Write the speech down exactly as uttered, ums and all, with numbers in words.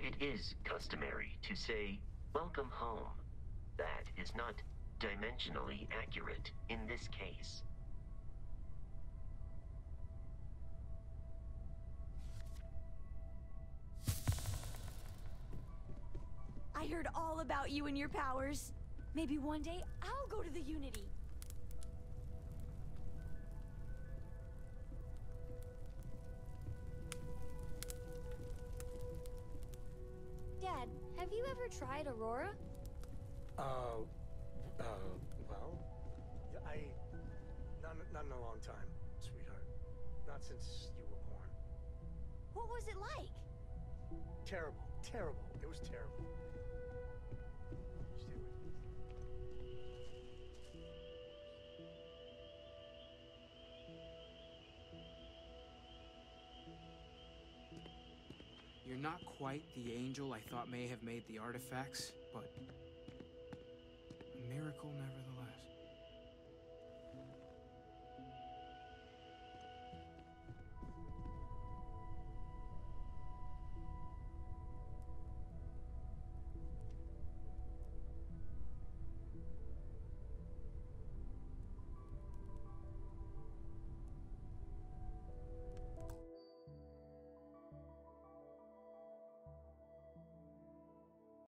it is customary to say, "Welcome home." That is not dimensionally accurate in this case. I heard all about you and your powers. Maybe one day I'll go to the Unity. Dad, have you ever tried Aurora? Uh, uh, well, yeah, I, not, not in a long time, sweetheart. Not since you were born. What was it like? Terrible, terrible. It was terrible. Stay with me. You're not quite the angel I thought may have made the artifacts, but a miracle nevertheless.